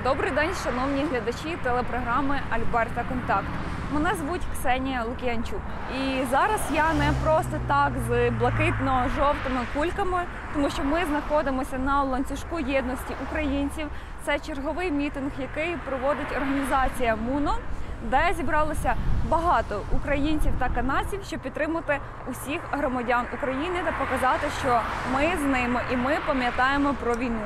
Добрий день, шановні глядачі телепрограми «Альберта Контакт». Мене звуть Ксенія Лук'янчук. І зараз я не просто так з блакитно-жовтими кульками, тому що ми знаходимося на ланцюжку єдності українців. Це черговий мітинг, який проводить організація МУНО, де зібралося багато українців та канадців, щоб підтримати усіх громадян України та показати, що ми з ними і ми пам'ятаємо про війну.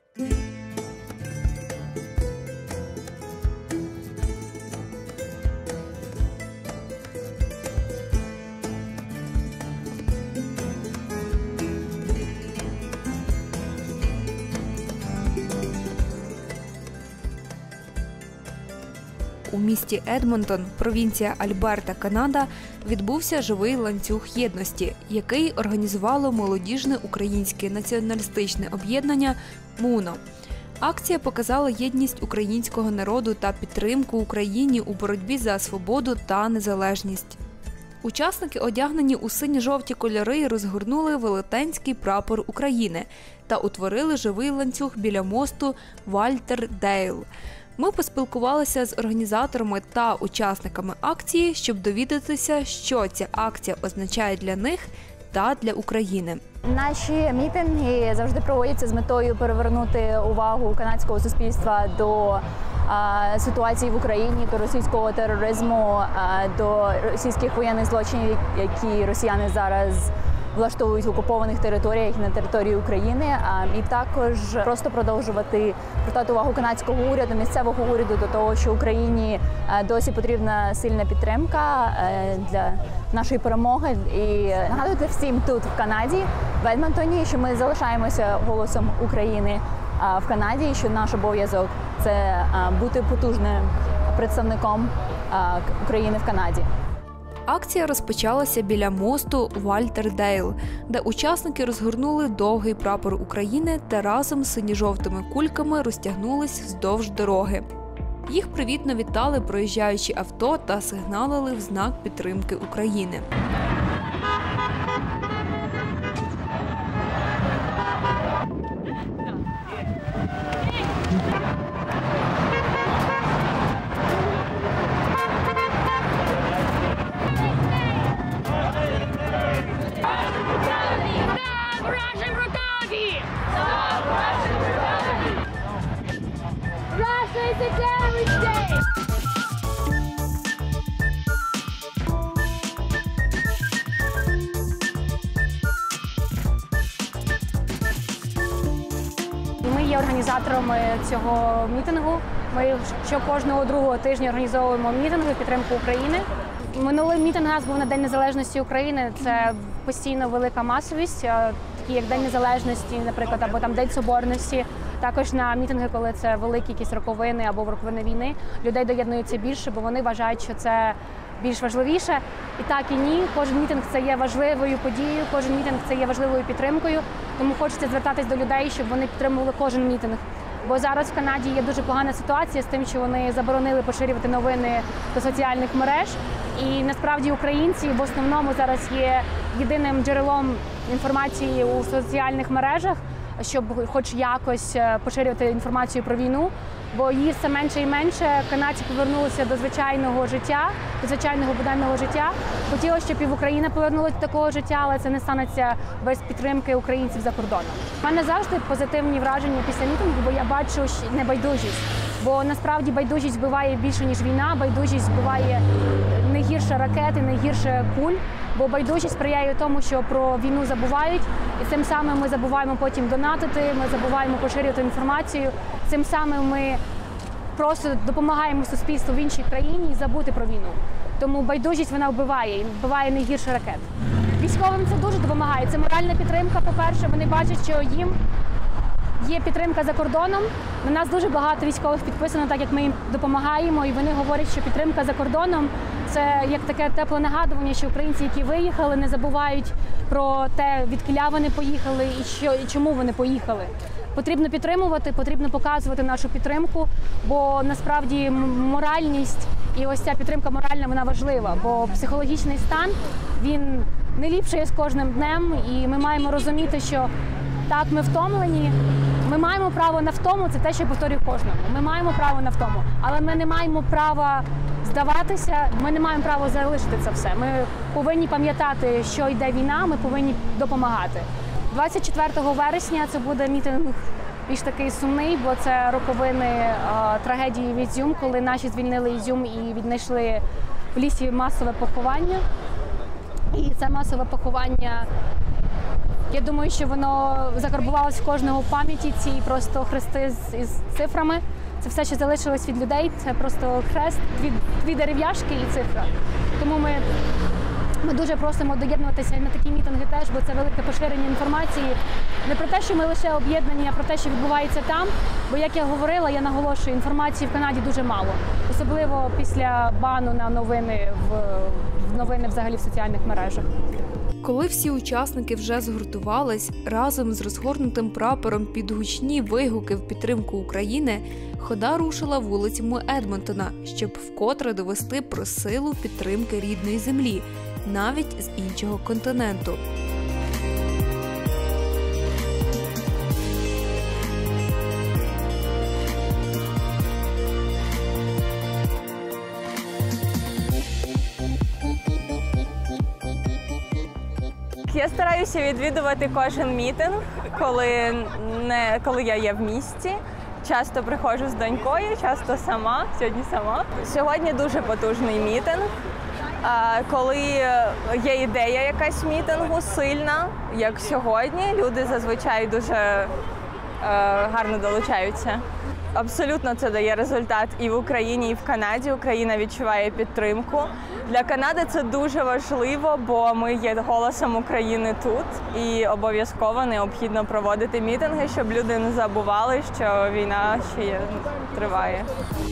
У місті Едмонтон, провінція Альберта, Канада, відбувся живий ланцюг єдності, який організувало молодіжне українське націоналістичне об'єднання «МУНО». Акція показала єдність українського народу та підтримку Україні у боротьбі за свободу та незалежність. Учасники, одягнені у синьо-жовті кольори, розгорнули велетенський прапор України та утворили живий ланцюг біля мосту Вальтер Дейл. Ми поспілкувалися з організаторами та учасниками акції, щоб довідатися, що ця акція означає для них та для України. Наші мітинги завжди проводяться з метою перевернути увагу канадського суспільства до ситуації в Україні, до російського тероризму, до російських воєнних злочинів, які росіяни зараз влаштовують в окупованих територіях і на території України, і також просто продовжувати звертати увагу канадського уряду, місцевого уряду до того, що Україні досі потрібна сильна підтримка для нашої перемоги. І нагадувати всім тут, в Канаді, в Едмонтоні, що ми залишаємося голосом України в Канаді, і що наш обов'язок – це бути потужним представником України в Канаді. Акція розпочалася біля мосту Вальтер Дейл, де учасники розгорнули довгий прапор України та разом з синьо-жовтими кульками розтягнулись вздовж дороги. Їх привітно вітали проїжджаючі авто та сигналили в знак підтримки України. Ми є організаторами цього мітингу. Ми кожного другого тижня організовуємо мітинги в підтримку України. Минулий мітинг у нас був на День Незалежності України. Це постійно велика масовість, такі як День Незалежності, наприклад, або там День Соборності. Також на мітинги, коли це великі якісь роковини або роковини війни, людей доєднується більше, бо вони вважають, що це більш важливіше. І так, і ні. Кожен мітинг – це є важливою подією, кожен мітинг – це є важливою підтримкою. Тому хочеться звертатись до людей, щоб вони підтримували кожен мітинг. Бо зараз в Канаді є дуже погана ситуація з тим, що вони заборонили поширювати новини до соціальних мереж. І насправді українці в основному зараз є єдиним джерелом інформації у соціальних мережах, щоб хоч якось поширювати інформацію про війну, бо її все менше і менше. Канадці повернулися до звичайного життя, до звичайного буденного життя. Хотілося, щоб і в Україна повернулася до такого життя, але це не станеться без підтримки українців за кордоном. У мене завжди позитивні враження після мітингу, бо я бачу небайдужість. Бо насправді байдужість вбиває більше, ніж війна, байдужість вбиває не гірше ракети, не гірше куль, бо байдужість сприяє тому, що про війну забувають, і цим самим ми забуваємо потім донатити, ми забуваємо поширювати інформацію, цим самим ми просто допомагаємо суспільству в іншій країні забути про війну. Тому байдужість вона вбиває, і вбиває не гірше ракет. Військовим це дуже допомагає, це моральна підтримка, по-перше, вони бачать, що їм є підтримка за кордоном. На нас дуже багато військових підписано, так як ми їм допомагаємо, і вони говорять, що підтримка за кордоном – це як таке тепле нагадування, що українці, які виїхали, не забувають про те, відкіля вони поїхали і чому вони поїхали. Потрібно підтримувати, потрібно показувати нашу підтримку, бо насправді моральність і ось ця підтримка моральна, вона важлива, бо психологічний стан, він не ліпшає з кожним днем, і ми маємо розуміти, що Так, ми втомлені. Ми маємо право на втому, це те, що я повторюю кожному. Ми маємо право на втому, але ми не маємо права здаватися, ми не маємо права залишити це все. Ми повинні пам'ятати, що йде війна, ми повинні допомагати. 24 вересня це буде мітинг більш такий сумний, бо це роковини трагедії в Ізюм, коли наші звільнили Ізюм і віднайшли в лісі масове поховання. І це масове поховання, я думаю, що воно закарбувалось в кожного в пам'яті, ці просто хрести із цифрами. Це все, що залишилось від людей, це просто хрест, дві дерев'яшки і цифра. Тому ми дуже просимо доєднуватися на такі мітинги теж, бо це велике поширення інформації. Не про те, що ми лише об'єднані, а про те, що відбувається там. Бо, як я говорила, я наголошую, інформації в Канаді дуже мало. Особливо після бану на новини взагалі в соціальних мережах. Коли всі учасники вже згуртувались, разом з розгорнутим прапором під гучні вигуки в підтримку України, хода рушила вулицями Едмонтона, щоб вкотре довести про силу підтримки рідної землі, навіть з іншого континенту. Я стараюся відвідувати кожен мітинг, коли я є в місті. Часто приходжу з донькою, часто сама, сьогодні сама. Сьогодні дуже потужний мітинг. Коли є ідея якась мітингу сильна, як сьогодні, люди зазвичай дуже гарно долучаються. Абсолютно це дає результат і в Україні, і в Канаді. Україна відчуває підтримку. Для Канади це дуже важливо, бо ми є голосом України тут. І обов'язково необхідно проводити мітинги, щоб люди не забували, що війна ще триває.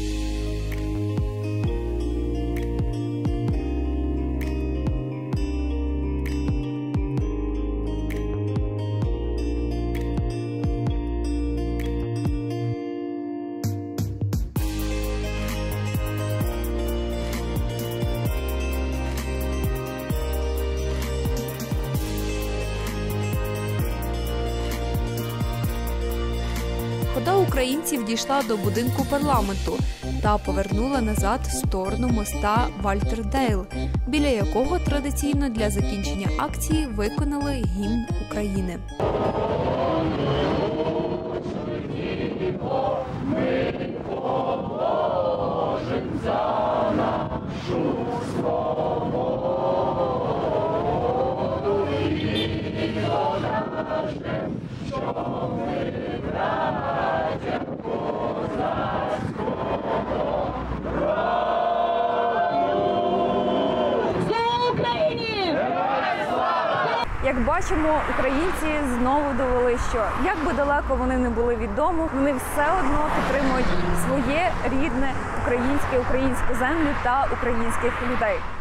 Хода українців дійшла до будинку парламенту та повернула назад в сторону моста Вальтердейл, біля якого традиційно для закінчення акції виконали гімн України. Як бачимо, українці знову довели, що як би далеко вони не були від дому, вони все одно підтримують своє рідне українську землю та українських людей.